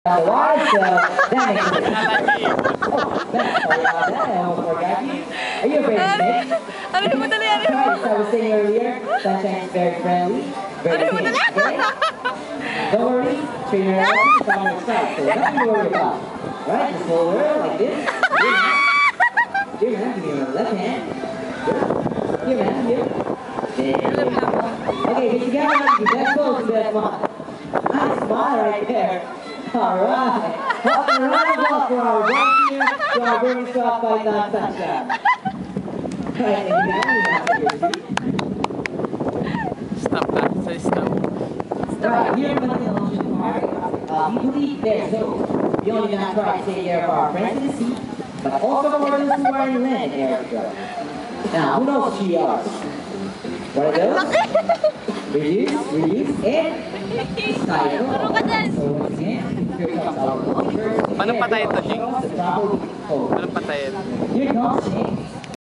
Otherwise, that makes sense. Oh, that's sorry about that. I almost forgot you. Are you afraid of snakes? Right, as I was saying earlier, Sunshine is very friendly, very patient. Okay? Don't worry, trainer Alex is on your side, so nothing to worry about. Alright, just hold her like this. Here, man, give me your left hand. Good. Here, man, here. There you go. Okay, get together, you best pose to that smile. Nice smile right there. Alright. A round of applause for our volunteer, to our burning shot by Don Sunshine. Alright, thank you guys. Stop that. Say stop. Alright, here in Manila, we believe there's hope. We only not try to take care of our friends in the sea, but also for those who are in land area. Now, who knows who she are? What are those? Reduce, and cycle. So once again, here comes our first. Paano patayin to, Shing? Paano patayin? Here comes Shing.